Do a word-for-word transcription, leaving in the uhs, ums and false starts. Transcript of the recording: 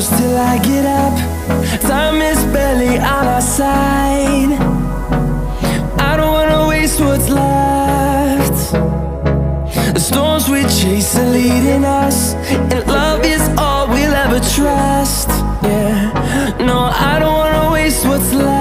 close till I get up. Time is barely on our side. I don't wanna waste what's left. The storms we chase are leading us, and love is all we'll ever trust. Yeah, no, I don't wanna waste what's left.